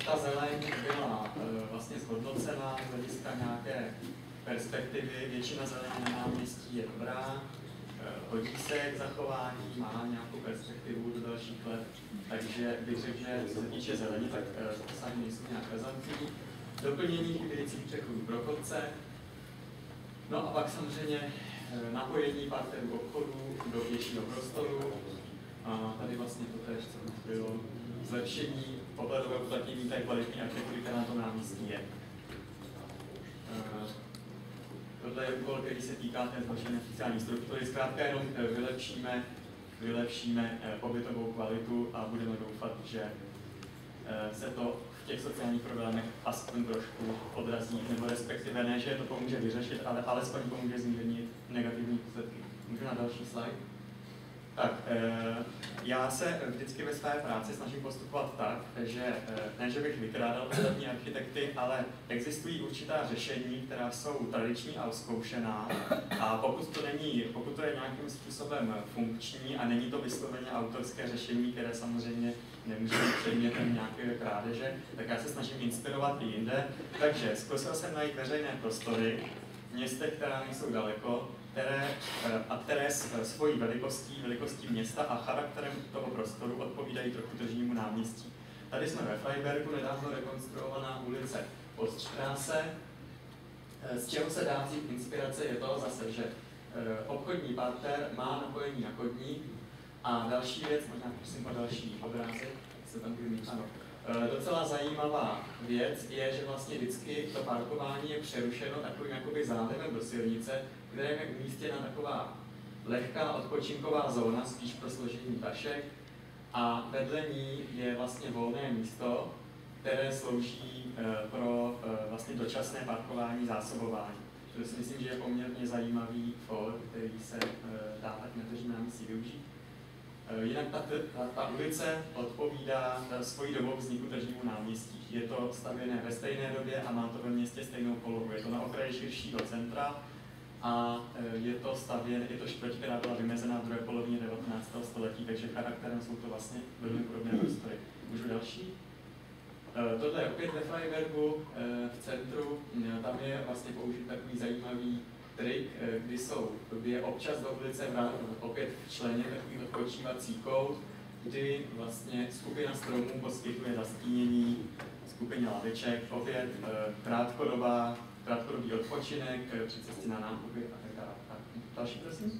ta zeleň byla vlastně zhodnocena z hlediska nějaké perspektivy. Většina zeleně na náměstí je dobrá, hodí se k zachování, má nějakou perspektivu do dalších let. Takže bych řekl, že co se týče zelení, tak sami nejsou nějak razantní. Doplnění chybějících přechodů pro chodce. No a pak samozřejmě napojení parterů obchodů do většího prostoru. A tady vlastně to tež, co bylo zlepšení pohledového uplatnění té kvalitní architektury, která na tom náměstí je. Tohle je úkol, který se týká té zlepšené sociální struktury. Zkrátka jenom vylepšíme pobytovou kvalitu a budeme doufat, že se to v těch sociálních problémech aspoň trošku odrazí, nebo respektive ne, že to pomůže vyřešit, ale alespoň pomůže zmírnit negativní důsledky. Můžu na další slide? Tak, já se vždycky ve své práci snažím postupovat tak, že ne, že bych vykrádal ostatní architekty, ale existují určitá řešení, která jsou tradiční a zkoušená, a pokud to je nějakým způsobem funkční a není to vysloveně autorské řešení, které samozřejmě nemůže být předmětem nějaké krádeže, tak já se snažím inspirovat i jinde. Takže zkusil jsem najít veřejné prostory v městech, která nejsou daleko, které svojí velikostí města a charakterem toho prostoru odpovídají trochu tržnímu náměstí. Tady jsme ve Freibergu, nedávno rekonstruovaná ulice Poststraße. Z čeho se dá vzít inspirace je to zase, že obchodní parter má napojení na chodník a další věc, možná prosím o další obrázek, se tam budu mít, ano. Docela zajímavá věc je, že vlastně vždycky to parkování je přerušeno takovým jakoby zálivem do silnice, kde je umístěna taková lehká odpočinková zóna, spíš pro složení tašek, a vedle ní je vlastně volné místo, které slouží pro vlastně dočasné parkování, zásobování. To si myslím, že je poměrně zajímavý for, který se dá tak na tržním náměstí využít. Jinak ta ulice odpovídá svojí dobou vzniku tržnímu náměstí. Je to stavěné ve stejné době a má to ve městě stejnou polohu. Je to na okraji širšího centra a je to čtvrť, která byla vymezena v druhé polovině 19. století, takže charakterem jsou to vlastně velmi podobné prostory. Můžu další? Tohle je opět ve Freibergu, v centru. Tam je vlastně použit takový zajímavý trik, kdy je občas do ulice opět včleněn takový odpočívací kout, kdy vlastně skupina stromů poskytuje zastínění skupině laviček, opět krátkodobý odpočinek při cestě na nákupy a tak dále. Další, prosím.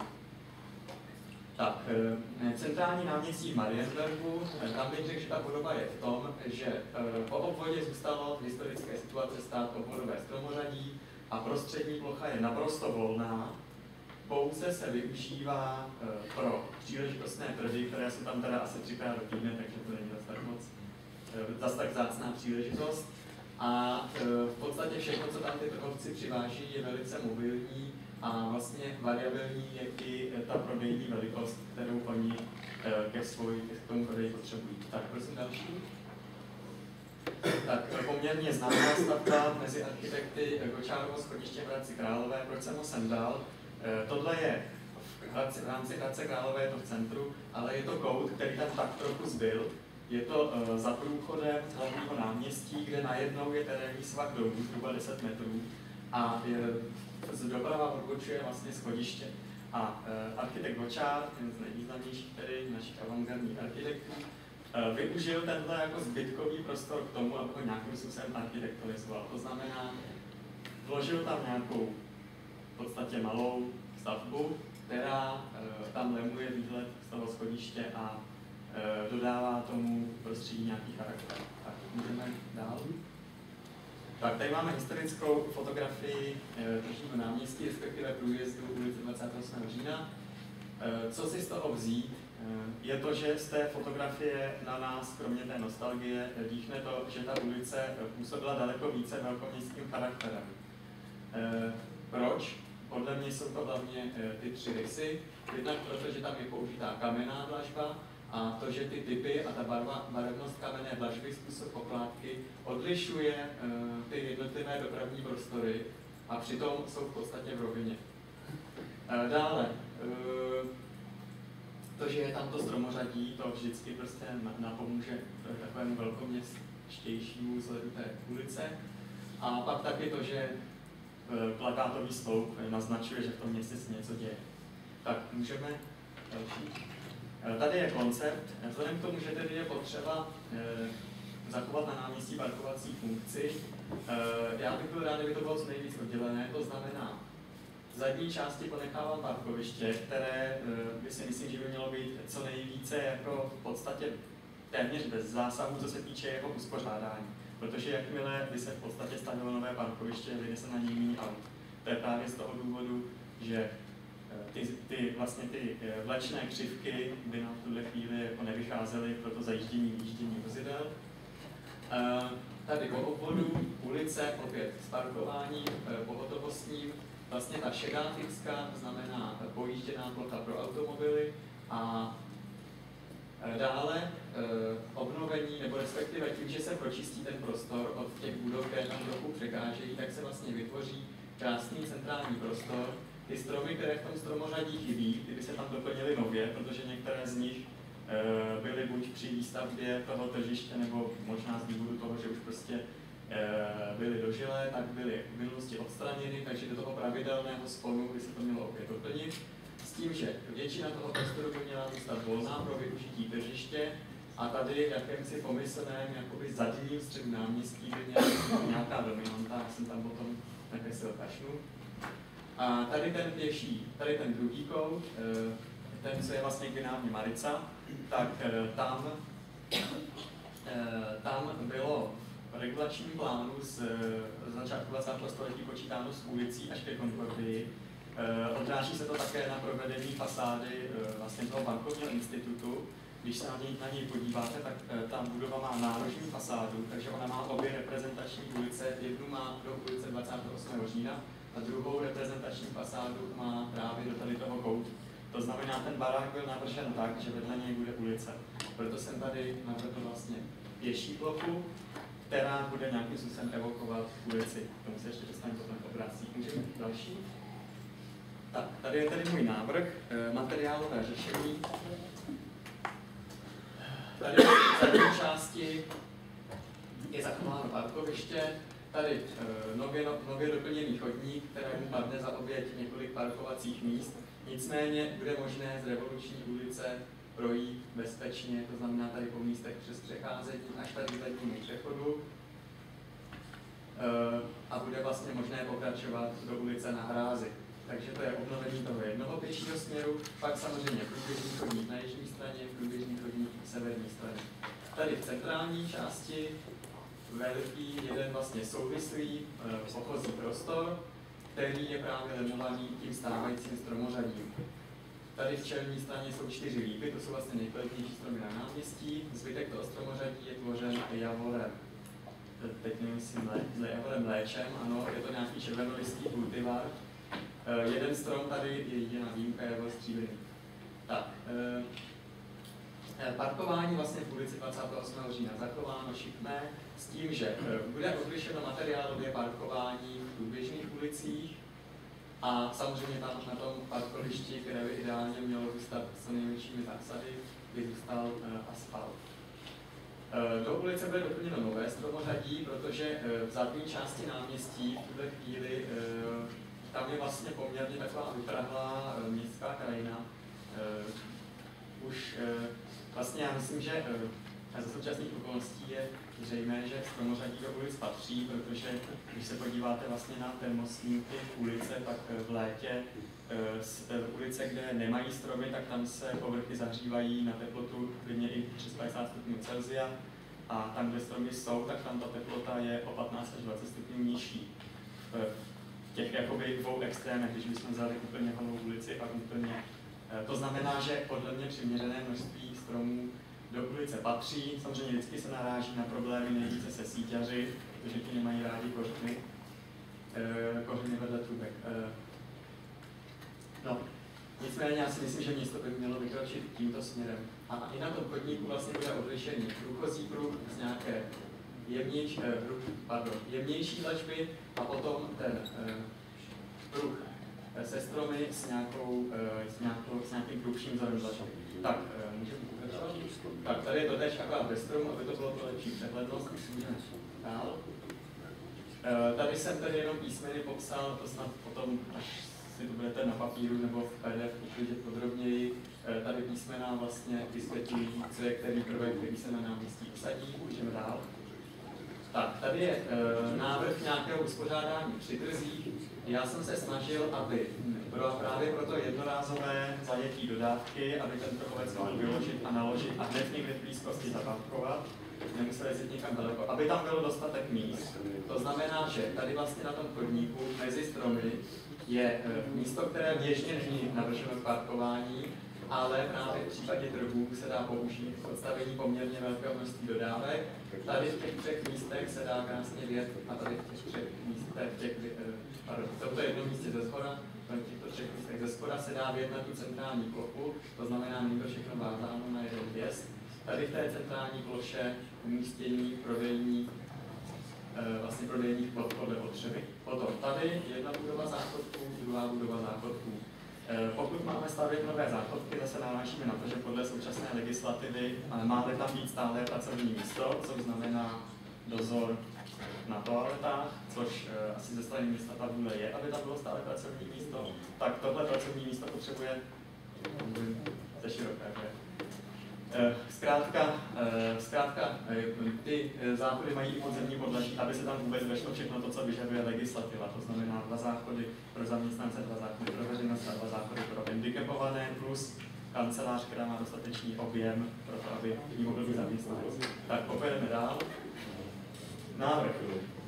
Tak, centrální náměstí v Marienbergu, tam bych řekl, že ta podoba je v tom, že po obvodě zůstalo v historické situaci stát obvodové stromořadí a prostřední plocha je naprosto volná, pouze se využívá pro příležitostné trhy, které jsou tam teda asi 3x do týdne, takže to není zas tak vzácná příležitost. A v podstatě všechno, co tam ty trhovci přiváží, je velice mobilní a vlastně variabilní je i ta prodejní velikost, kterou oni k tomu prodeji potřebují. Tak prosím další. Tak poměrně známá stavba mezi architekty Gočárovo schodiště v Hradci Králové. Proč jsem ho sem dal? Tohle je v rámci Hradce Králové, je to v centru, ale je to kout, který tam tak trochu zbyl. Je to za průchodem hlavního náměstí, kde najednou je terénní svah dolů, zhruba 10 metrů, a doprava odbočuje vlastně schodiště. A architekt Gočár, jeden z nejvýznamnějších tedy našich avantgardních architektů, využil tenhle jako zbytkový prostor k tomu, aby ho nějakým způsobem architektonizoval. To znamená, vložil tam nějakou v podstatě malou stavbu, která tam lemuje výhled z toho schodiště a dodává tomu prostředí nějaký charakter. Tak můžeme dál. Tak, tady máme historickou fotografii tržního náměstí, respektive průjezdu ulice 28. října. Co si z toho vzít? Je to, že z té fotografie na nás, kromě té nostalgie, dýchne to, že ta ulice působila daleko více velkoměstským charakterem. Proč? Podle mě jsou to hlavně ty 3 rysy. Jednak proto, že tam je použitá kamenná dlažba a to, že ty typy a ta barevnost kamenné dlažby, způsob pokládky odlišuje ty jednotlivé dopravní prostory a přitom jsou v podstatě v rovině. Dále, to, že je tam to stromořadí, to vždycky prostě napomůže takovému štějšímu vzhledu té ulice. A pak taky to, že plakátový sloup naznačuje, že v tom městě se něco děje. Tak, můžeme další. Tady je koncept. Vzhledem k tomu, že tedy je potřeba zachovat na náměstí parkovací funkci, já bych byl rád, kdyby to bylo co nejvíc oddělené, to znamená, v zadní části ponechávám parkoviště, které by si myslím, že by mělo být co nejvíce jako v podstatě téměř bez zásahu, co se týče jeho uspořádání. Protože jakmile by se v podstatě stavilo nové parkoviště, vyjde se na něj méně aut. To je právě z toho důvodu, že ty vlečné křivky by nám v tuhle chvíli jako nevycházely pro to zajíždění výjíždění vozidel. Tady po obvodu ulice opět s parkováním pohotovostním. Vlastně ta šedá typska znamená pojížděná plocha pro automobily a dále obnovení, nebo respektive tím, že se pročistí ten prostor od těch budov, které tam trochu překážejí, tak se vlastně vytvoří krásný centrální prostor. Ty stromy, které v tom stromořadí chybí, kdyby se tam doplnily nově, protože některé z nich byly buď při výstavbě toho tržiště, nebo možná z důvodu toho, že už prostě byly dožilé, tak byly v minulosti odstraněny, takže do toho pravidelného sponu by se to mělo opět doplnit. S tím, že většina toho prostoru by měla zůstat volná pro využití tržiště a tady jakýmsi pomyslném, jakoby zadním středu náměstí by měla nějaká dominanta, já jsem tam potom nakreslil kašnu. A tady ten pěší, tady ten druhý kout, ten, co je vlastně Gymnázium Marica, tak tam bylo v regulačním plánu z začátku 20. století počítáno s ulicí až ke Concordii. Odráží se to také na provedení fasády vlastně toho bankovního institutu. Když se na něj podíváte, tak ta budova má nárožní fasádu, takže ona má obě reprezentační ulice. Jednu má do ulice 28. října a druhou reprezentační fasádu má právě do tady toho koutu. To znamená, ten barák byl navržen tak, že vedle něj bude ulice. Proto jsem tady navrhl vlastně pěší plochu, která bude nějakým způsobem evokovat ulici. K tomu se ještě dostaneme potom v obrázcích. Můžeme další. Tak, tady je tedy můj návrh, materiálové řešení. Tady v zadní části je zachováno parkoviště, tady nově doplněný chodník, kterému padne za oběť několik parkovacích míst. Nicméně bude možné z Revoluční ulice projít bezpečně, to znamená tady po místech přes přecházení až tady k zadnímu přechodu. A bude vlastně možné pokračovat do ulice na Hrázi. Takže to je obnovení toho jednoho pěšího směru, pak samozřejmě průběžný chodník na jižní straně, průběžný chodník v severní straně. Tady v centrální části velký jeden vlastně souvislý pochozí prostor, který je právě lemovaný tím stávajícím stromořadím. Tady v čelní straně jsou 4 lípy, to jsou vlastně nejkvalitnější stromy na náměstí. Zbytek toho stromořadí je tvořen javorem. Teď nevím, jestli javorem léčem, ano, je to nějaký červenolistý kultivar. Jeden strom tady je jediná výjimka, je stříbrný. Tak, parkování vlastně v ulici 28. října zachováno šikmé s tím, že bude odlišeno materiálově parkování v průběžných ulicích a samozřejmě tam na tom parkovišti, které by ideálně mělo zůstat co největšími zásady, by zůstal asfalt. Do ulice bude doplněno nové stromořadí, protože v zadní části náměstí v tuhle chvíli tam je vlastně poměrně taková vyprahlá městská krajina. Už vlastně já myslím, že za současných okolností je zřejmé, že stromořadí do ulic patří, protože když se podíváte vlastně na termosníky ulice, tak v létě ulice, kde nemají stromy, tak tam se povrchy zahřívají na teplotu klidně i přes 50 stupňů Celsia. A tam, kde stromy jsou, tak tam ta teplota je o 15 až 20 stupňů nižší. V těch jakoby dvou extrémech, když bychom vzali úplně holou ulici a úplně. To znamená, že podle mě přiměřené množství stromů do ulice patří. Samozřejmě vždycky se naráží na problémy nejvíce se síťaři, protože ti nemají rádi kořeny vedle trubek. No, nicméně já si myslím, že město by mělo vykročit tímto směrem. A i na tom chodníku vlastně bude odlišený průchozí pruh z nějaké jemnější dlažby a potom ten pruh se stromy s nějakým průbším vzorem dlažby. Tak, můžeme pokračovat. Tak, tady je to teď akorát bez stromu, aby to bylo pro lepší přehlednost, už můžeme dál. Tady jsem tedy jenom písmeny popsal, to snad potom, až si to budete na papíru nebo v PDF vidět podrobněji. Tady písmena vlastně vysvětlují, co je který prvek, který se na náměstí usadí. Můžeme dál. Tak, tady je návrh nějakého uspořádání při trzích. Já jsem se snažil, aby bylo právě pro to jednorázové zajetí dodávky, aby ten trhovec mohl vyložit a naložit a hned někde v blízkosti zaparkovat. Nemuseli jít někam daleko, aby tam bylo dostatek míst. To znamená, že tady vlastně na tom chodníku mezi stromy je místo, které běžně není navrženo k parkování, ale právě v případě trhů se dá použít k odstavení poměrně velkého množství dodávek. Tady v těch třech místech se dá krásně vět, a tady v těch třech místech, v tomto jednom místě ze shora, v těchto třech místech ze shora se dá vět na tu centrální plochu, to znamená, není to všechno vázáno na jeden vjezd. Tady v té centrální ploše umístění prodejních ploch podle potřeby. Potom tady jedna budova záchodků, druhá budova záchodků. Pokud máme stavět nové záchodky, zase narážíme na to, že podle současné legislativy máme tam být stále pracovní místo, což znamená dozor na toaletách, což asi ze strany města ta vůle je, aby tam bylo stále pracovní místo, tak tohle pracovní místo potřebuje ze široké. Zkrátka, ty záchody mají i podzemní podlaží, aby se tam vůbec vešlo všechno to, co vyžaduje legislativa. To znamená 2 záchody pro zaměstnance, 2 záchody pro veřejnost a 2 záchody pro handicapované, plus kancelář, která má dostatečný objem pro to, aby jí mohl být zaměstnanec. Tak pojedeme dál. Návrh.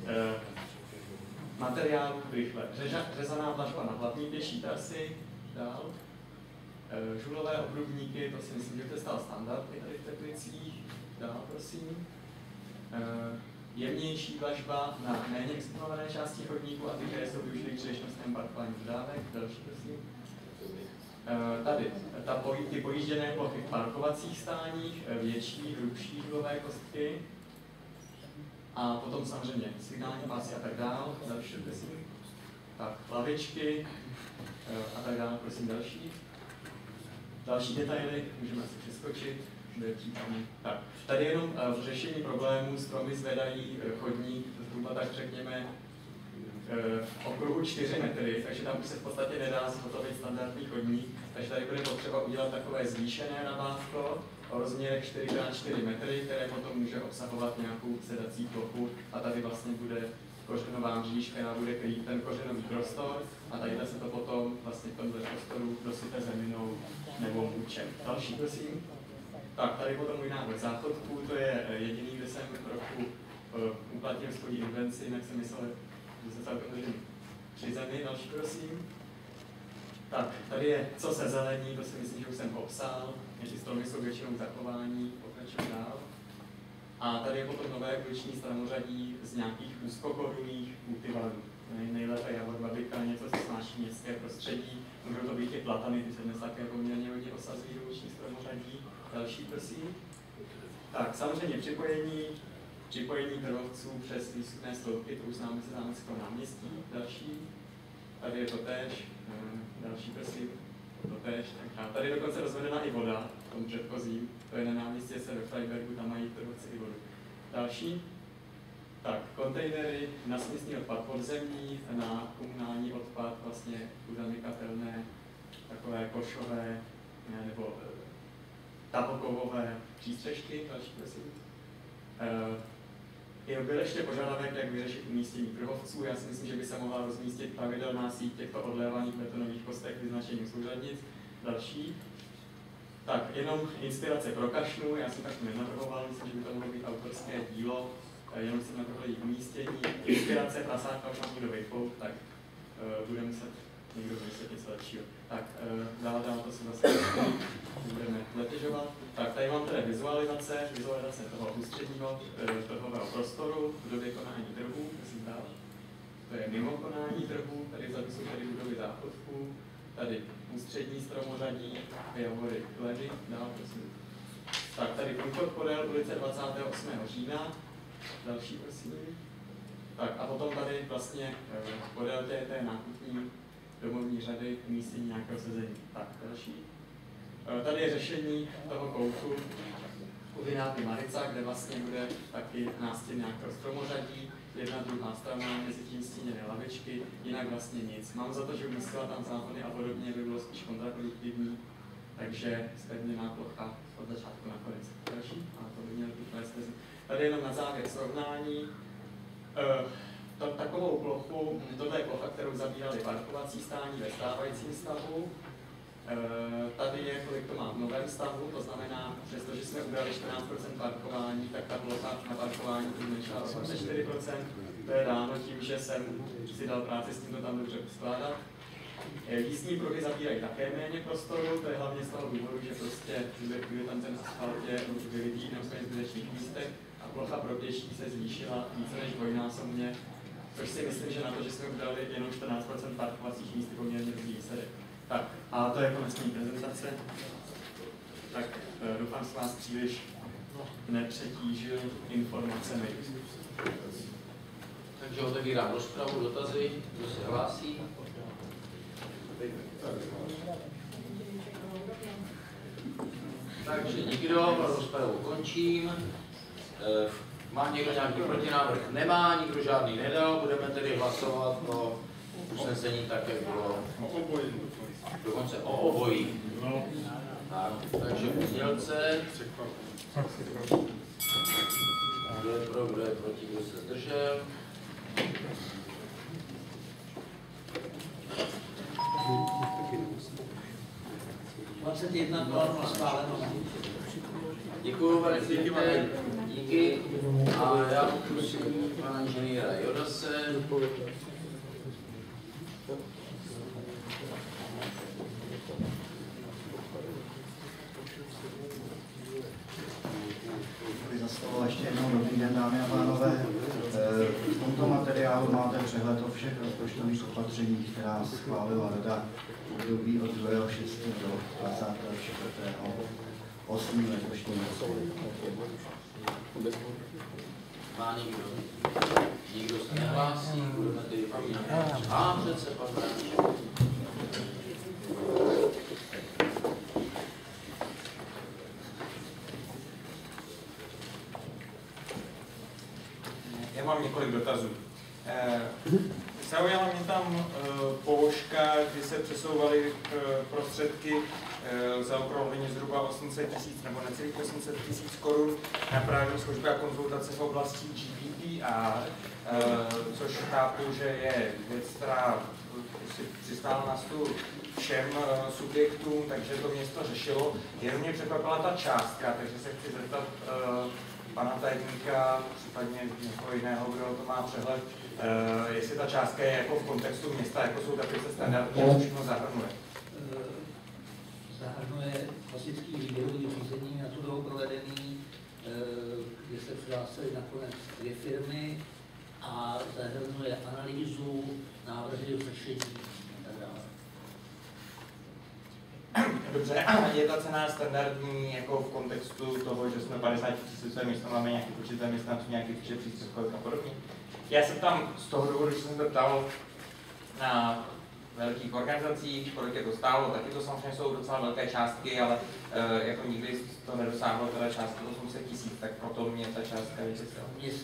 Materiálu rychle. Řezaná dlažba na hlavní pěší trasy. Dál. Žulové obrubníky, to si myslím, že to je stále standard tady v Teplicích. Dál, prosím. Jemnější dlažba na méně exponované části chodníku a ty, které jsou využity k příležitostnému parkování dodávek. Další, prosím. Tady ty pojížděné plochy v parkovacích stáních, větší, hrubší žulové kostky. A potom samozřejmě signální pásy a tak dál. Další, prosím. Tak, lavičky a tak dále, prosím, další. Další detaily můžeme si přeskočit. Tak, tady jenom v řešení problémů stromy zvedají chodník zhruba tak řekněme v okruhu 4 metry, takže tam už se v podstatě nedá zhotovit standardní chodník, takže tady bude potřeba udělat takové zvýšené nabávko o rozměrech 4x4 metry, které potom může obsahovat nějakou sedací plochu a tady vlastně bude kořenová mříž, která bude krýt ten kořenový prostor a tady se to potom vlastně v tomto prostoru dosype zeminou nebo můčem. Další, prosím. Tak, tady potom můj návrh záchodků, to je jediný, kde jsem trochu uplatnil svoji invenci, jinak jsem myslel, že se celkem držím při zemi. Další, prosím. Tak, tady je co se zelení, to si myslím, že už jsem popsal. Ty stromy jsou většinou zachování, pokračujeme dál. A tady je potom nové uliční stranořadí z nějakých úzkokorunných kultivarů. Nejlépe javor, babika, něco se snáší městské prostředí. Můžou to být i platany, ty se dnes také poměrně hodně osazují do uliční stranořadí. Další, prosím. Tak, samozřejmě připojení trhovců přes výstupné sloupky, to už známe se Zámeckého náměstí. Další. Tady je to též. Další, prosím. To též. Tak, tady je dokonce rozvedená i voda, v tom předchozím. To je na náměstí se ve Freibergu, tam mají trhovci i vodu. Další. Tak, kontejnery na směsný odpad podzemní, na komunální odpad vlastně uzamykatelné, takové košové nebo tabokovové přístřežky. Další, prosím. Byl ještě požadavek, jak vyřešit umístění trhovců. Já si myslím, že by se mohla rozmístit pravidelná síť těchto odlévaných betonových kostek vyznačením souřadnic. Další. Tak, jenom inspirace pro kašnu, já jsem kašnu nenavrhoval, myslím, že by to mohlo být autorské dílo, jenom jsem navrhl její umístění. Inspirace prasáka už mám někdo vyfouk, tak bude muset někdo vysvětlit něco lepšího. Tak, dál to si vlastně budeme letěžovat. Tak, tady mám tedy vizualizace toho ústředního trhového prostoru v době konání trhů, prosím dál. To je mimo konání trhů, tady vzadu jsou tady budovy záchodků, tady ústřední stromořadí, javory, ledy, dál prosím. Tak, tady průchod podél ulice 28. října, další prosím. Tak a potom tady vlastně podél té nákupní domovní řady umístění nějakého sezení. Tak, další. Tady je řešení toho koutu u Vináty Marica, kde vlastně bude taky nástěn nějak stromořadí, jedna druhá strana, mezi tím stíněné lavičky, jinak vlastně nic. Mám za to, že umístila tam záhony a podobně by bylo spíš kontraproduktivní, takže zpevněná plocha od začátku na konec. Další? A to by měl být stezí. Tady jenom na závěr srovnání. Takovou plochu, tohle je plocha, kterou zabíraly parkovací stání ve stávajícím stavu. Tady je, kolik to má v novém stavu, to znamená, přestože jsme ubrali 14% parkování, tak ta plocha na parkování tu zmenšila o 24%. To je dáno tím, že jsem si dal práci s tím to tam dobře poskládat. Jízdní pruhy zabírají také méně prostoru, to je hlavně z toho důvodu, že prostě kdyby tam ten asfalt je vylitý na zbytečných místech a plocha pro pěší se zvýšila více než dvojnásobně, což si myslím, že na to, že jsme ubrali jenom 14% parkovacích míst, je poměrně dobrý výsledek. Tak, a to je konec mé prezentace. Tak doufám, že vás příliš nepřetížil informacemi. Takže otevírám rozpravu, dotazy, kdo se hlásí. Takže nikdo, rozpravu končím. Má někdo nějaký protinávrh? Nemá, nikdo žádný nedal, budeme tedy hlasovat o usnesení tak, jak bylo. Dokonce o obojí. Tak, takže uznělce. Kdo je pro, kdo je proti, kdo se zdržel? Děkuji, pane předsedající. Díky. A já poprosím pana inženýra Jodase. Děkuji za slovo. Ještě jednou dobrý den, dámy a pánové. V tomto materiálu máte přehled o všech rozpočtových opatřeních, která schválila Rada v období od 2.6. do 24.8. letošního roku. Má někdo? Nikdo se nehlásí, budeme tedy projednat. A přece pan Branček. Já mám několik dotazů. Zaujala mě tam položka, kdy se přesouvaly prostředky zaokrouhleně zhruba 800 000 nebo necelých 800 000 korun na právní služby a konzultace v oblasti GDPR, což chápu, že je věc, která si přistála na stůl všem subjektům, takže to město řešilo. Jenom mě překvapila ta částka, takže se chci zeptat pana tajemníka, případně někoho jiného, kdo to má přehled, jestli ta částka je jako v kontextu města, jako jsou takové standardní, co všechno zahrnuje. Zahrnuje klasický výběrový řízení, na to bylo provedený, kde se přihlásily nakonec 2 firmy a zahrnuje analýzu, návrhy řešení a tak dále. Dobře, a je ta cena standardní jako v kontextu toho, že jsme 50 000 místa, máme nějaký počet zaměstnanců, nějaký počet příspěvkových a podobně? Já jsem tam z toho důvodu, že jsem to ptal na velkých organizacích, kolik je to stálo, taky to samozřejmě jsou docela velké částky, ale jako nikdy to nedosáhlo teda částky 800 000, tak proto mě ta částka vyčistila.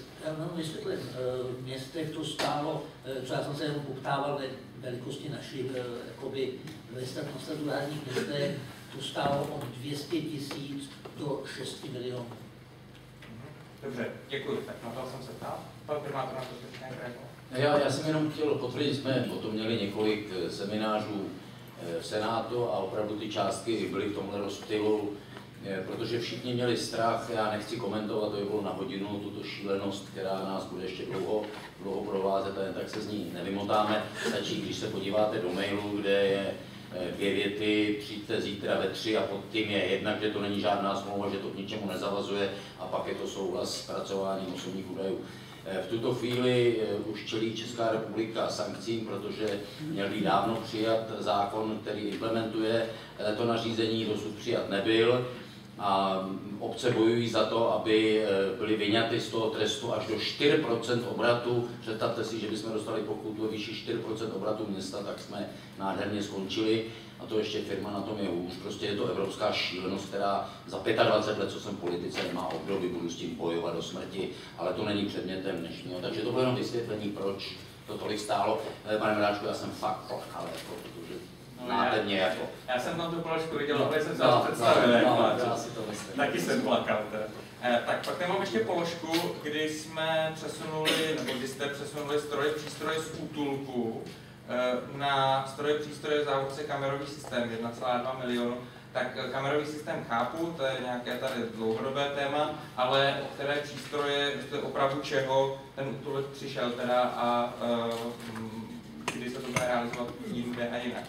V městech to stálo, co já jsem se jenom poptával velikosti naší, jakoby ve statutárních městech, to stálo od 200 000 do 6 milionů. Dobře, děkuji, tak na to jsem se ptal. Pan primátor na to ještě reagoval. Já jsem jenom chtěl potvrdit, jsme o tom měli několik seminářů v Senátu a opravdu ty částky byly v tomhle rozptylu, protože všichni měli strach, já nechci komentovat, to by bylo na hodinu, tuto šílenost, která nás bude ještě dlouho provázet, a jen tak se z ní nevymotáme. Stačí, když se podíváte do mailu, kde je 2 věty, přijďte zítra ve 3 a pod tím je jednak, že to není žádná smlouva, že to k ničemu nezavazuje a pak je to souhlas s zpracováním osobních údajů. V tuto chvíli už čelí Česká republika sankcím, protože měl být dávno přijat zákon, který implementuje to nařízení, dosud přijat nebyl. A obce bojují za to, aby byly vyňaty z toho trestu až do 4% obratu. Představte si, že bychom dostali pokutu ve výši 4% obratu města, tak jsme nádherně skončili. A to ještě firma na tom je hůř. Prostě je to evropská šílenost, která za 25 let, co jsem v politice, nemá obdoby, budu s tím bojovat do smrti, ale to není předmětem dnešního. Takže to bylo jenom vysvětlení, proč to tolik stálo. Pane Mráčku, já jsem fakt plakal, protože znáte mě jako. Já jsem tam tu položku viděl, ale jsem se vás představil. Taky jsem plakal. Tak pak mám ještě položku, kdy jsme přesunuli, nebo kdy jste přesunuli přístroje z útulku na přístroje v závodce kamerový systém 1,2 milionu. Tak kamerový systém chápu, to je nějaké tady dlouhodobé téma, ale o které přístroje, opravdu čeho ten útulek přišel teda a kdy se to bude realizovat jinde a jinak.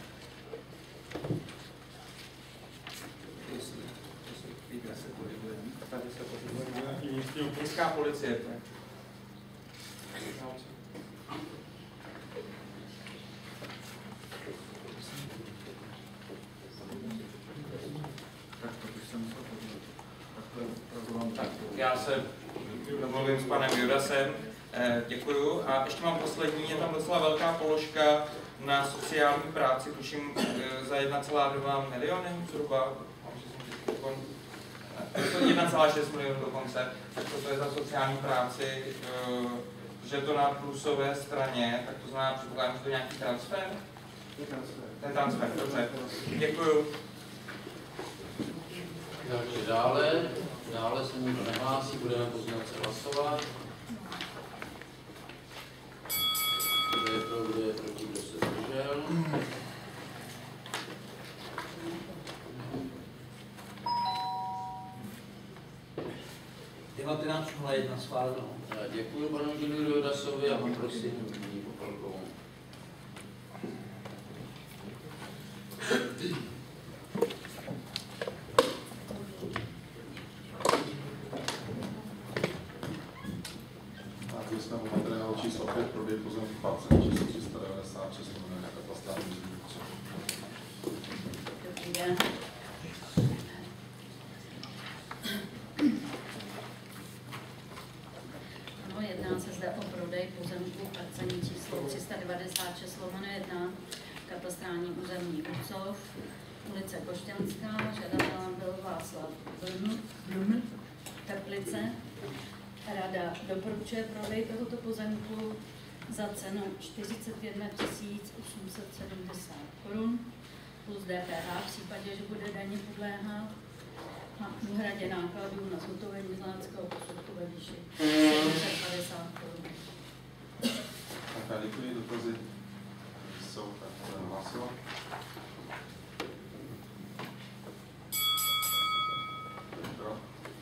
Tady se pohybuje městská policie. Já se domluvím s panem Judasem, děkuju. A ještě mám poslední, je tam docela velká položka na sociální práci, tuším za 1,2 miliony zhruba, 1,6 milionů dokonce, tak to je za sociální práci, že to na plusové straně, tak to znamená, předpokládám, že to je nějaký transfer? Ten transfer, dobře, děkuju. Takže dále se nikdo nehlásí, budeme pozdělace hlasovat. Kdo je pro, kdo je proti, kdo se zdržel. (19.01) schváleno. Děkuji panu inženýru Judasovi a poprosím paní Popelkovou. Tak jsme u materiálu číslo 5 prodej pozemku parcel číslo 396 na katastrální území. Dobrý den. Ano, jedná se zde o prodej pozemku parcelní číslo 396/1, katastrální území Ucov, ulice Košťanská, žadatelem byl Václav Blum, Teplice. Rada doporučuje prodej tohoto pozemku za cenu 41 870 korun plus DPH v případě, že bude daně podléhat a úhradě nákladů na zhotovení znaleckého posudku ve výši 750 korun. Tak děkuji, dotazy jsou, tak budeme hlasovat. Pro.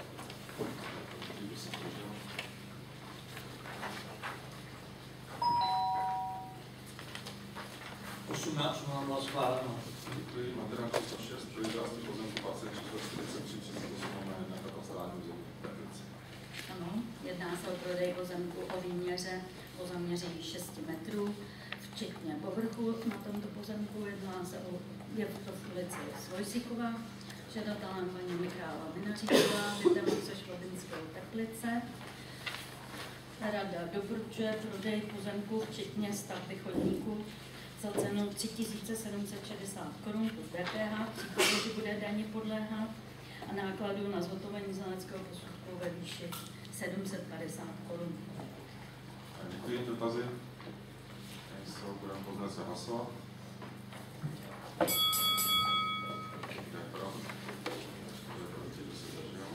18.00 schváleno. Děkuji, materiál číslo 6, pro části pozemku parcel číslo 43 na katastrální území. Ano, jedná se o prodej pozemku o výměře o zaměření 6 metrů, včetně povrchu. Na tomto pozemku jedná se o je v ulici Svojsíková, žadatelem paní Michála Minaříková, bytem se Šlobinské Teplice. Rada doporučuje prodej pozemku, včetně stavby chodníků, za cenu 3760 korun plus DPH, v případě, že bude daně podléhat, a nákladů na zhotovení znaleckého posudku ve výši 750 korun. Děkuji, dotazy. Nejsou, budeme pozdělace hlasovat. Kdo je pro? Kdo je proti, kdo se zdržel?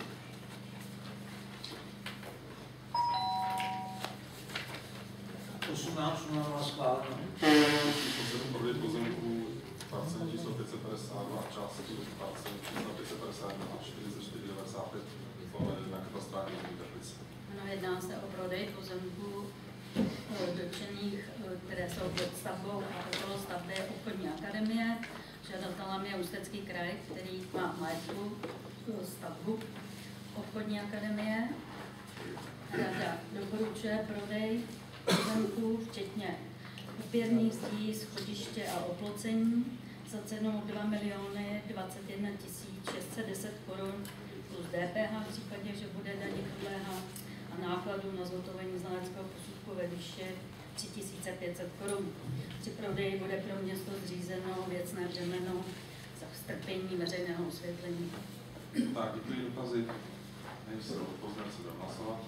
Schváleno. Prodej pozemků parcel číslo 552 části parcel číslo 551 a 4495 na katastrální území Teplice. Ano, jedná se o prodej pozemků dotčených, které jsou pod stavbou a okolo stavby obchodní akademie. Žadatelem je Ústecký kraj, který má majetku stavbu obchodní akademie. Rada doporučuje prodej pozemků, včetně opěrných zdí, schodiště a oplocení. za cenu 2 021 610 korun plus DPH v případě, že bude daní podléhat a nákladů na zhotovení znaleckého posudku ve výši 3 500 korun. Při prodeji bude pro město zřízeno věcné břemeno za strpení veřejného osvětlení. Tak, děkuji, dotazy. Nejsou, pozdravím se do hlasovat.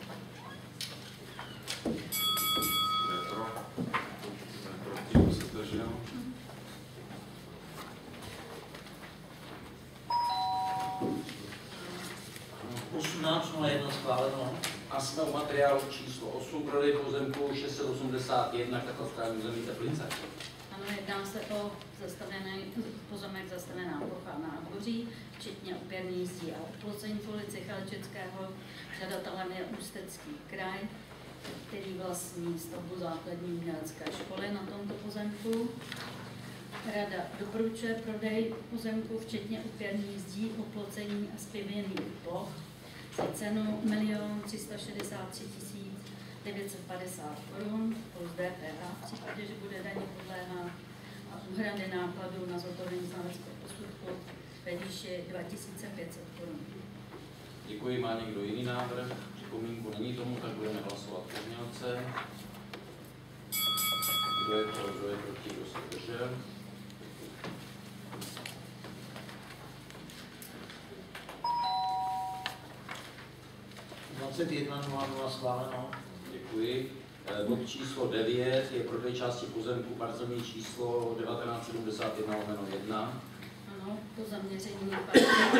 Kdo je pro? Kdo je proti? Kdo se zdržel? schváleno. A jsme u materiálu číslo 8, prodej pozemku 681, katastrální území Teplice. Ano, jedná se o pozemek zastavená plocha nádvoří, včetně opěrných zdí a oplocení v ulici Chalčického. Žadatelem je Ústecký kraj, který vlastní stavbu základní umělecké školy na tomto pozemku. Rada doporučuje prodej pozemku, včetně opěrných zdí, oplocení a zpěvěných ploch za cenu 1 363 950 korun plus DPH v případě, že bude daně podléhat a úhrady nákladů na zhotovení znaleckého posudku ve výši 2500 korun. Děkuji. Má někdo jiný návrh? Připomínku není tomu, tak budeme hlasovat pozměňovce. Kdo je pro, kdo je proti, kdo se zdržel? schváleno. Děkuji. Bod číslo 9 je prodej části pozemku parcelní číslo 1971/1. Ano, to zaměření je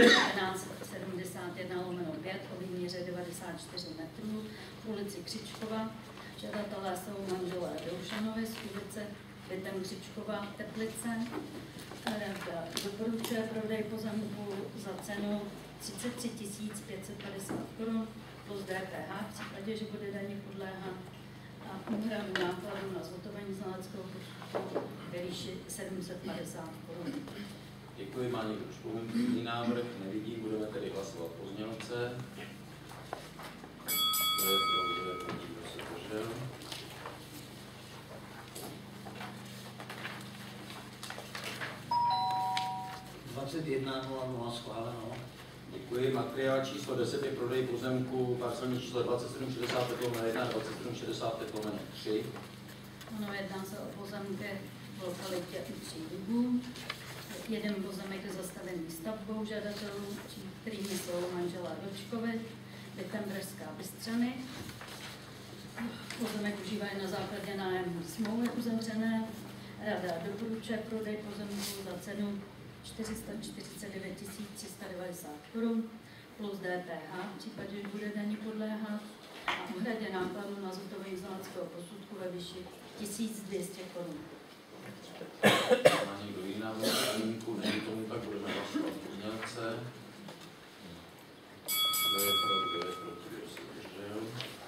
1971/5 o výměře 94 metrů v ulici Křičkova. Žadatelé jsou manželé Doušanovi z ulice bytem Křičkova, Teplice. Rada doporučuje prodej pozemku za cenu 33 550 korun plus DPH v případě, že bude daně podléhat a úhradu nákladů na zhotovení znaleckého posudku ve výši 750 korun. Děkuji. Má někdo jiný návrh? Nevidím, budeme tedy hlasovat pozměňovce. Kdo je pro, kdo je proti, kdo se zdržel? schváleno. Děkuji. Materiál číslo 10 je prodej pozemku parcelní číslo 2765/1 a 2765/3. Ano, jedná se o pozemky v lokalitě Učí Dubů. Jeden pozemek je zastavený stavbou žadatelů, kterými jsou manželé Dočkovi, bytem Pražská Bystřany. Pozemek užívají na základě nájemní smlouvy uzavřené. Rada doporučuje prodej pozemku za cenu 449 390 korun plus DPH v případě, že bude daní podléhat a úhradě nákladů na zhotovení znaleckého posudku ve výši 1200 korun. Má někdo jiný návrh? Není tomu, tak budeme hlasovat pozměňovce. Kdo je pro, kdo je proti, kdo se zdržel?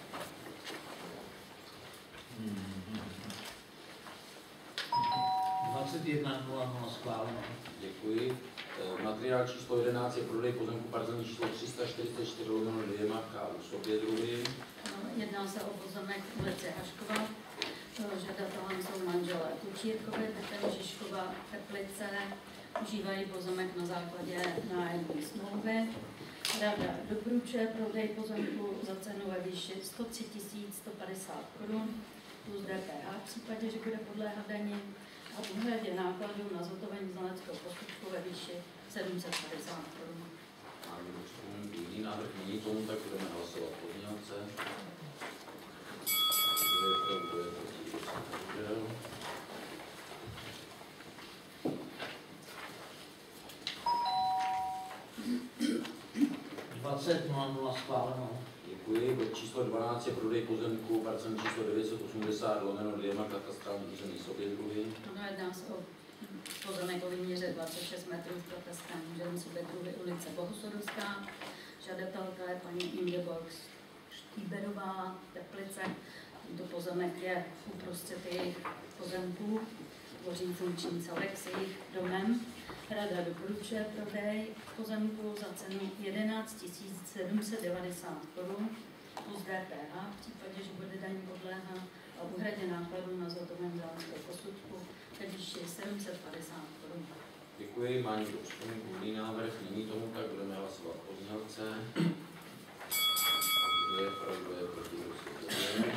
schváleno. Děkuji. Materiál číslo 11 je prodej pozemku parcelní číslo 344/2 KU Sobě druhý. Jedná se o pozemek ulice Haškova. Žadatelem jsou manželé Kučírkovi, bytem Žižkova, Teplice. Užívají pozemek na základě nájemní smlouvy. Rada doporučuje prodej pozemku za cenu ve výši 103 150 korun plus DPH v případě, že bude podléhat dani a úhradě nákladů na zhotovení znaleckého posudku ve výši 750 korun. Má někdo jiný návrh? Není tomu, tak budeme hlasovat pozměňovce. Kdo je pro, kdo je proti, kdo se zdržel? schváleno. Děkuji. Bod číslo 12 je prodej pozemku parcelní číslo 980/2 katastrální území Sobě druhý. Ano, jedná se o pozemek o výměře 26 metrů v katastrální území Sobě druhý, ulice Bohusodovská. Žadatelka je paní Ingeborg Štýberová, Teplice. Tento pozemek je uprostřed jejich pozemků, tvoří funkční celek s jejich domem. Rada doporučuje prodej pozemku za cenu 11 790 korun plus DPH v případě, že bude daní podléhat a úhradě nákladů na zhotovení znaleckého posudku ve výši 750 korun. Děkuji. Má někdo připomínku, jiný návrh? Není tomu, tak budeme hlasovat o znělce. Kdo je pro, kdo je proti, kdo se zdržel?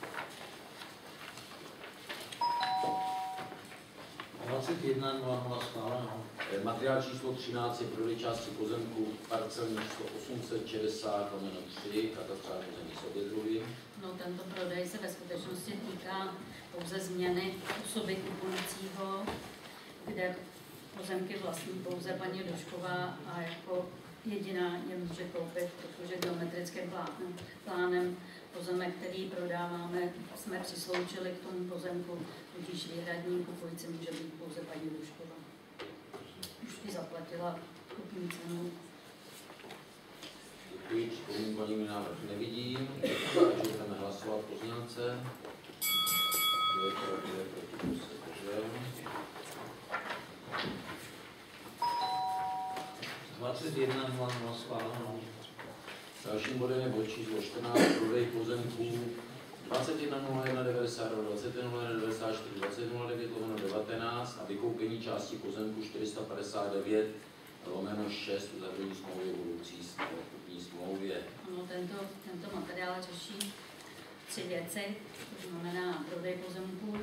21.00 schváleno. Materiál číslo 13 je prodej části pozemku parcelní číslo 860/3, katastrální území Sovětruhy. No, tento prodej se ve skutečnosti týká pouze změny osoby kupujícího, kde pozemky vlastní pouze paní Došková a jako jediná je může koupit, protože geometrickým plánem pozemek, který prodáváme, jsme přisloučili k tomu pozemku, tudíž výhradním kupující může být pouze paní Došková. Už i zaplatila kupní cenu. Děkuji, připomínkovaný návrh nevidím, takže budeme hlasovat po znělce. Kdo je pro, kdo je proti, kdo se zdržel? 21.00 schváleno. Dalším bodem je bod číslo 14, prodej pozemků 21.01.92, 21.01.94, 20.09.19 a vykoupení části pozemku 459/6 uzavření smlouvy o budoucí kupní smlouvě. No, tento materiál řeší 3 věci, to znamená prodej pozemků,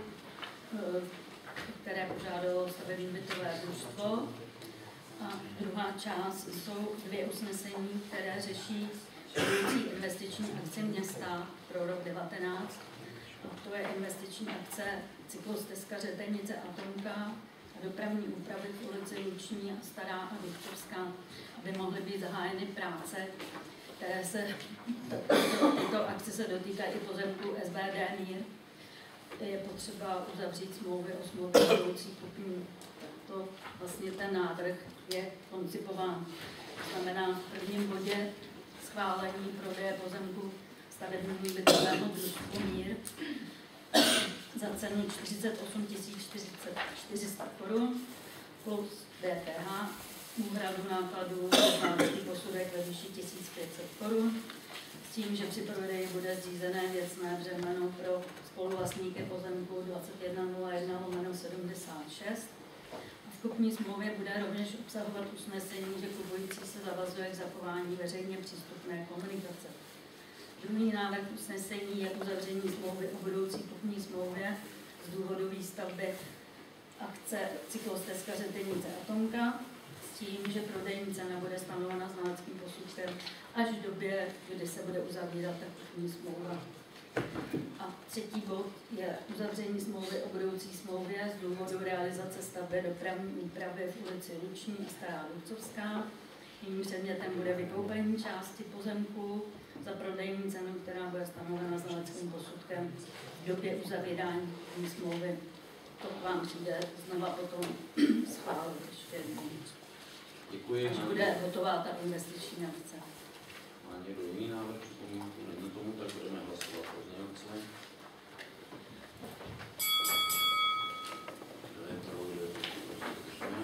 které požádalo stavební bytové družstvo. A druhá část jsou 2 usnesení, které řeší budoucí investiční akci města pro rok 2019. To je investiční akce cyklostezka Řetenice Atomka a dopravní úpravy v ulici Luční a Stará a Viktorská, aby mohly být zahájeny práce, které se, tyto akce se dotýkají i pozemku SBD Mír. Je potřeba uzavřít smlouvy o smlouvě budoucí kupní. To vlastně ten návrh je koncipován. To znamená v prvním bodě schválení prodeje pozemku stavebního bytového družstvu Mír za cenu 48 400 korun plus DPH, úhradu nákladů znalecký posudek ve výši 1500 korun, s tím, že při prodeji bude zřízené věcné břemeno pro spoluvlastníky pozemku 2101/76. V kupní smlouvě bude rovněž obsahovat usnesení, že kupující se zavazuje k zachování veřejně přístupné komunikace. Druhý návrh usnesení je uzavření smlouvy o budoucí kupní smlouvě z důvodu výstavby akce cyklostezka Řetenice Atomka s tím, že prodejní cena bude stanovena znaleckým posudkem až v době, kdy se bude uzavírat ta kupní smlouva. A třetí bod je uzavření smlouvy o budoucí smlouvě z důvodu realizace stavby dopravní úpravy v ulici Luční a Stará Viktorská. Jejím předmětem bude vykoupení části pozemku za prodejní cenu, která bude stanovena znaleckým posudkem v době uzavírání smlouvy. To k vám přijde znova potom schválit ještě jednou. Děkuji. Až bude hotová ta investiční akce. Má někdo jiný návrh připomínku? Není tomu, tak budeme hlasovat o znělce. Kdo je pro, kdo je proti, kdo se zdržel?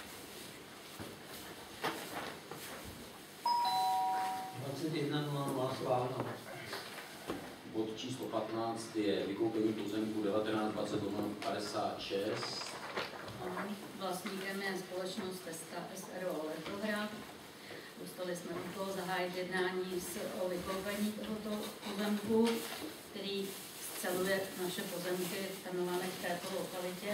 21.00 schváleno. Bod číslo 15 je vykoupení pozemku 1920/56. Vlastníkem je společnost Teska SRO Letohrad. Dostali jsme úkol zahájit jednání o vykoupení tohoto pozemku, který sceluje naše pozemky stanované v této lokalitě.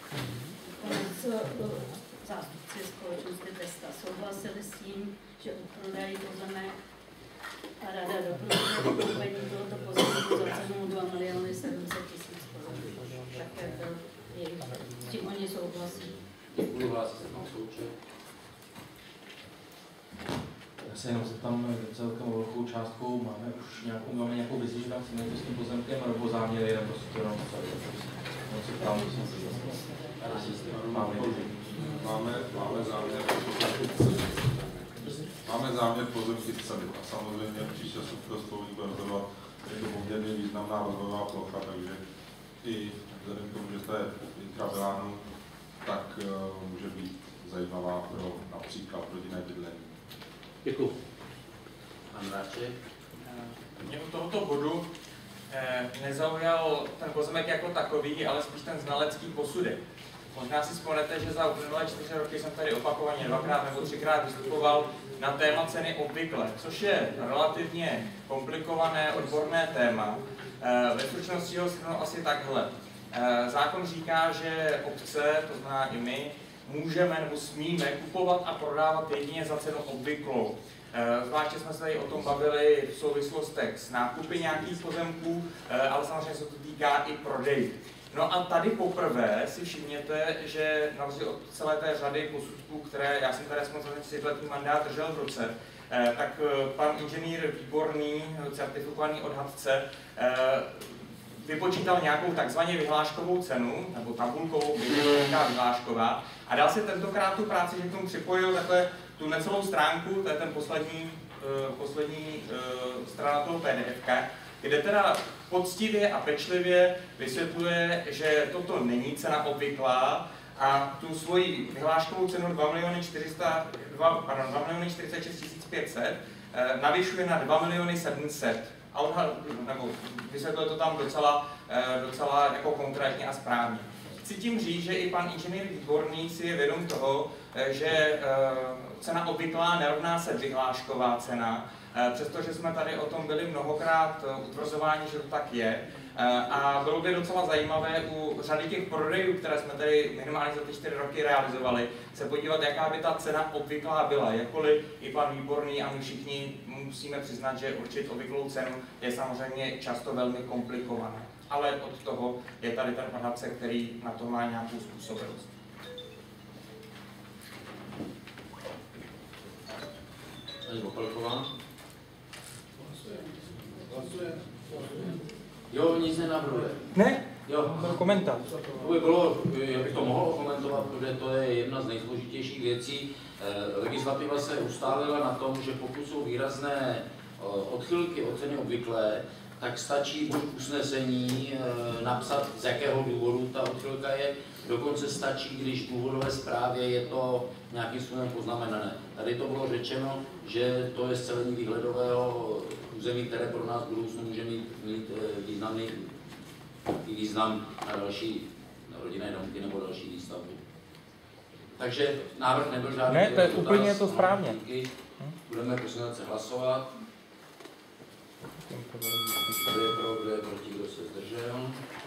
Zástupci společnosti Teska souhlasili s tím, že odprodají pozemek a rada doporučuje vykoupení tohoto pozemku za cenu 2 700 000 korun. Také byl jejich, s tím oni souhlasí. Děkuji vás, mám Souček. Já se jenom zeptám celkem velkou částku, máme nějakou vizi, že tam chceme s tím pozemkem, nebo záměr je nebo to jenom Máme záměr pozemky vsadit a samozřejmě příště subkostový bude rozhodovat, je to poměrně významná rozvojová plocha, takže i vzhledem k tomu, že to je intravilánu, tak může být zajímavá pro například rodinné bydlení. Děkuji. Pan Ráček. Mě u tohoto bodu nezaujal ten pozemek jako takový, ale spíš ten znalecký posudek. Možná si vzpomenete, že za uplynulé 4 roky jsem tady opakovaně 2krát nebo 3krát vystupoval na téma ceny obvykle, což je relativně komplikované odborné téma. Ve stručnosti ho shrnu asi takhle. Zákon říká, že obce, to znamená i my, můžeme nebo smíme kupovat a prodávat jedině za cenu obvyklou. Zvláště jsme se tady o tom bavili v souvislostech s nákupy nějakých pozemků, ale samozřejmě se to týká i prodej. No a tady poprvé si všimněte, že na rozdíl od celé té řady posudků, které já jsem tady aspoň za 4letý mandát držel v ruce, tak pan inženýr Výborný, certifikovaný odhadce, vypočítal nějakou takzvaně vyhláškovou cenu, nebo tabulkovou, vyhlášková, a dal si tentokrát tu práci, že k tomu připojil takhle tu necelou stránku, to je ten poslední strana toho PDF, kde teda poctivě a pečlivě vysvětluje, že toto není cena obvyklá a tu svoji vyhláškovou cenu 2 46 500 navyšuje na 2 700 000. Nebo vysvětluje to tam docela jako konkrétně a správně. Chci tím říct, že i pan inženýr Výborný si je vědom toho, že cena obvyklá nerovná se vyhlášková cena, přestože jsme tady o tom byli mnohokrát utvrzováni, že to tak je. A bylo by docela zajímavé u řady těch prodejů, které jsme tady minimálně za ty 4 roky realizovali, se podívat, jaká by ta cena obvyklá byla. Jakkoliv i pan Výborný a my všichni musíme přiznat, že určit obvyklou cenu je samozřejmě často velmi komplikované. Ale od toho je tady ten odhadce, který na to má nějakou způsobilost. Jo, nic nenavrhuje. Ne? Jo. Komentář. To by bylo, já bych to mohl komentovat, protože to je jedna z nejsložitějších věcí. Legislativa se ustálila na tom, že pokud jsou výrazné odchylky od ceny obvyklé, tak stačí buď usnesení napsat, z jakého důvodu ta odchylka je, dokonce stačí, když v důvodové zprávě je to nějakým způsobem poznamenané. Tady to bylo řečeno, že to je scelení výhledového území, které pro nás v budoucnu může mít významný význam na další rodinné domky nebo další výstavbu. Takže návrh nebyl žádný. Ne, to je úplně to správně. Budeme poslance hlasovat. Kdo je pro, kdo je proti, kdo se zdržel.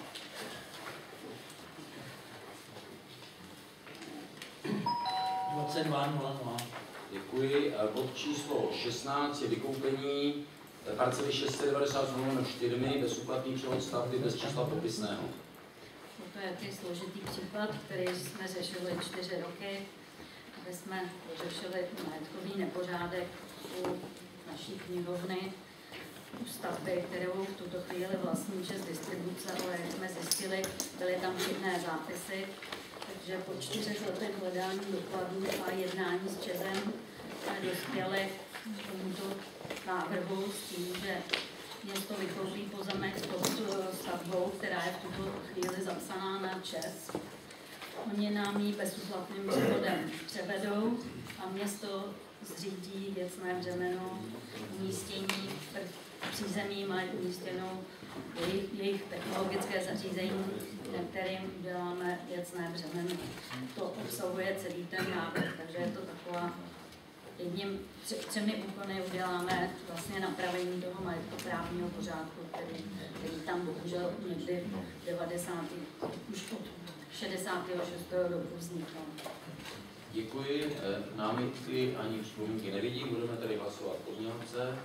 Děkuji. Bod číslo 16 je vykoupení parcely 690/4 bezúplatný převod stavby bez čísla popisného. To je ty složitý případ, který jsme řešili 4 roky, kde jsme řešili majetkový nepořádek u naší knihovny, u stavby, kterou v tuto chvíli vlastní ČEZ Distribuce, ale jak jsme zjistili, byly tam chybné zápisy, takže po 4 letech hledání dokladů a jednání s ČEZem jsme dospěli k tomuto návrhu s tím, že město vykoupí pozemek s touto stavbou, která je v tuto chvíli zapsaná na ČEZ. Oni nám ji bezúplatným převodem převedou a město zřídí věcné břemeno umístění přízemí, mají umístěnou jejich technologické zařízení, kterým uděláme věcné břemeno. To obsahuje celý ten návrh, takže je to taková jedním 3 úkony uděláme vlastně napravení toho majetkoprávního pořádku, který tam bohužel někdy v 90. už od 66. roku vznikl. Děkuji. Námitky ani připomínky nevidím. Budeme tedy hlasovat pozměňovce.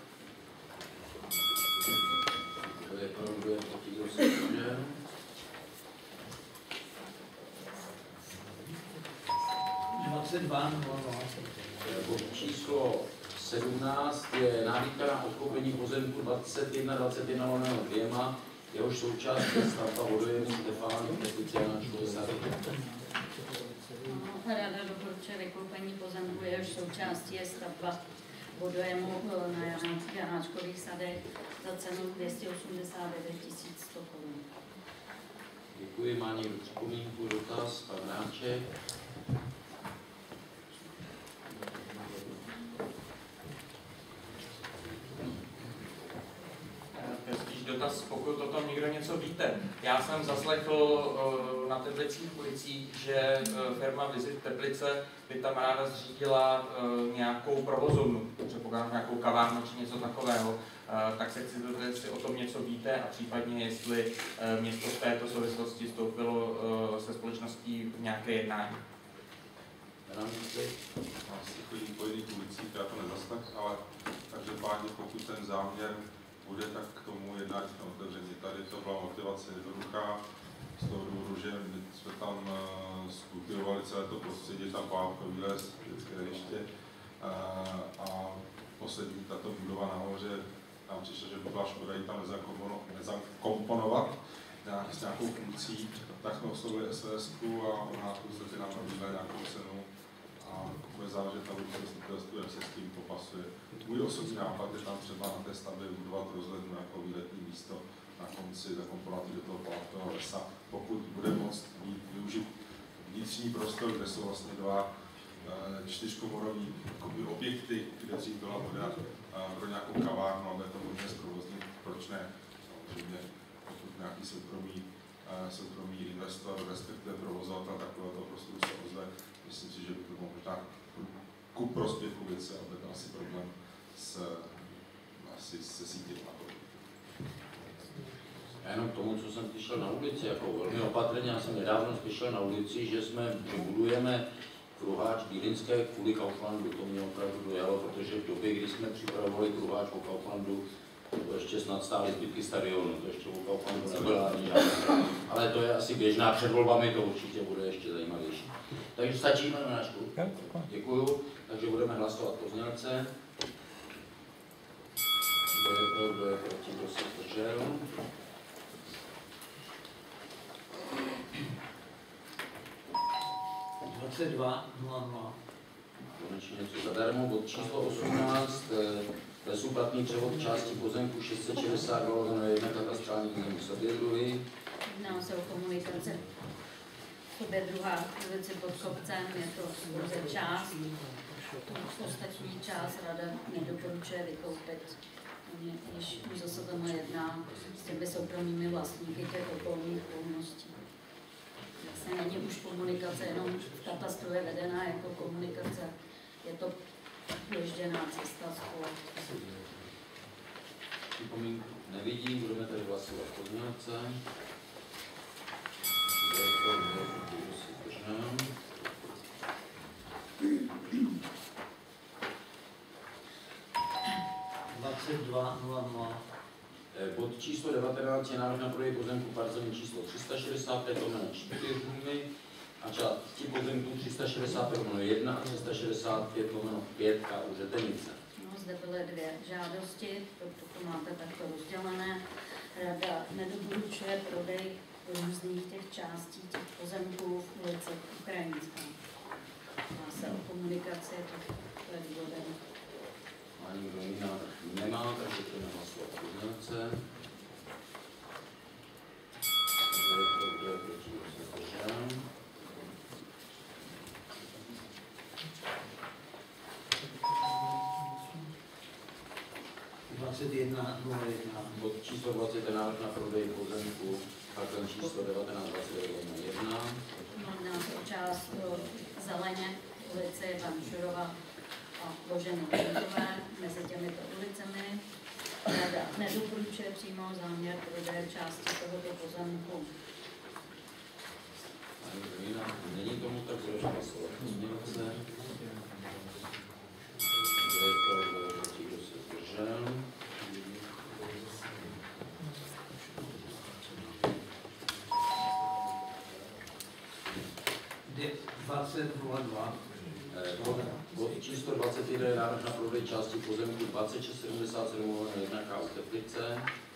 Kdo je pro, kdo je proti, kdo se zdržel. Bod číslo 17 je námitka na odkoupení pozemku 21/21/2, jehož součástí je stavba vodojemu Stefánu Peticiana Člověsady. Rada doporučuje vykoupení pozemku, jehož součástí je stavba vodojemu na Janáčkových sadech za cenu 289 100 korun. Děkuji. Má někdo připomínku, dotaz? Pan Ráček. Spíš dotaz, pokud o tom někdo něco víte. Já jsem zaslechl na Teplicích ulicích, že firma Visit Teplice by tam ráda zřídila nějakou provozovnu, předpokládám nějakou kavárnu či něco takového. Tak se chci zeptat, jestli o tom něco víte a případně jestli město v této souvislosti vstoupilo se společností v nějaké jednání. Asi chodím po jiných ulicích, já to nezaslech, ale každopádně pokud ten záměr bude, tak k tomu jednání jsme otevření. Tady to byla motivace jednoduchá, z toho důvodu, že my jsme tam skultivovali celé to prostředí, tam pálkový les, dětské hřiště a poslední tato budova nahoře nám přišlo, že by byla škoda ji tam nezakomponovat s nějakou funkcí, tak jsme oslovili SVS-ku a ona se nám nabídla nějakou cenu a bude záležet na zastupitelstvu, jak se s tím popasuje. Můj osobní nápad je tam třeba na té stavbě budovat rozhlednu jako výletní místo na konci, zakomponovat do toho pálkového lesa. Pokud bude moct využít vnitřní prostor, kde jsou vlastně dva čtyřkomorový objekty, kde dřív byla voda pro nějakou kavárnu, aby to možné zprovoznit, proč ne? Samozřejmě, pokud nějaký soukromý investor, respektive provozovatel takového prostoru se ozve, myslím si, že by to bylo možná ku prospěchu věci, ale to asi problém se sítí. Já jenom k tomu, co jsem přišel na ulici, jako velmi opatrně, já jsem nedávno přišel na ulici, že budujeme kruháč Bílinské kvůli Kauflandu. To mě opravdu dojalo, protože v době, kdy jsme připravovali kruháč po Kauflandu, to ještě snad stály zbytky stadionu, to ještě u Kauflandu nebyla ani žádná. Ale to je asi běžná, před volbami to určitě bude ještě zajímavější. Takže stačíme na nášku. Děkuju. Takže budeme hlasovat pozměňovce. Kdo je pro, kdo je proti, kdo se zdržel. Konečně něco zadarmo. Bod číslo 18. Lesůplatný převod části pozemku 662/1 katastrální území Sobědruhy. Jedná se o komunikace Sobědruha v ulici pod kopcem, je to pouze část. Tu ostatní část rada nedoporučuje vykoupit. Už zase tam jedná s těmi soukromými vlastníky těch okolních půlností. Vlastně není už komunikace, jenom v katastru je vedená jako komunikace. Je to ježděná cesta spolu. Připomínku nevidím, budeme tady hlasovat pozměňovce. Kdo je pro, kdo se zdržel. Bod číslo 19 je návrh na prodej pozemku parcelní číslo 365/4 a části pozemku 365/1 a 365/5 u Řetenice. No, zde byly dvě žádosti, proto to máte takto rozdělené. Rada nedoporučuje prodej různých těch částí těch pozemků v ulici Ukrajinská. Má se o komunikaci, to je důvodem. Má nikdo jiný návrh nemá, takže budeme hlasovat pozměňovce. Kdo je pro, kdo je proti, kdo se zdržel. Bod číslo 20 je návrh na prodej pozemku, parcel číslo 19/29/1. Jedná se o část zeleně ulice Vanšurova a Boženy Květové mezi těmito ulicemi. Rada nedoporučuje přijmout záměr prodeje části tohoto pozemku. Není tomu tak, budeme hlasovat pozměňovce. Kdo je pro, kdo je proti, kdo se zdržel. Bod číslo 21 je návrh na prodej části pozemku 2677/1 KU Teplice.